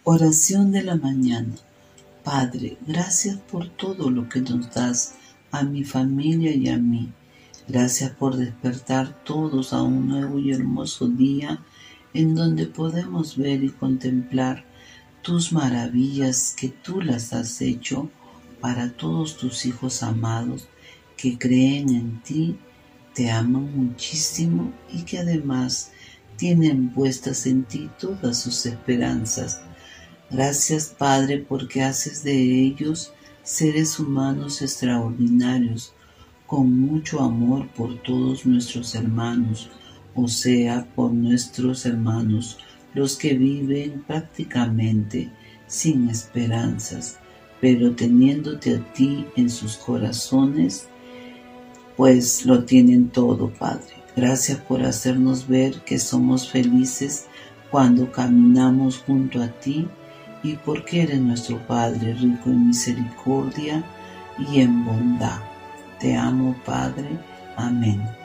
Oración de la mañana. Padre, gracias por todo lo que nos das a mi familia y a mí. Gracias por despertar todos a un nuevo y hermoso día en donde podemos ver y contemplar tus maravillas que tú las has hecho para todos tus hijos amados que creen en ti, te aman muchísimo y que además tienen puestas en ti todas sus esperanzas. Gracias, Padre, porque haces de ellos seres humanos extraordinarios, con mucho amor por todos nuestros hermanos, o sea, por nuestros hermanos, los que viven prácticamente sin esperanzas, pero teniéndote a ti en sus corazones, pues lo tienen todo, Padre. Gracias por hacernos ver que somos felices cuando caminamos junto a ti y porque eres nuestro Padre rico en misericordia y en bondad. Te amo, Padre. Amén.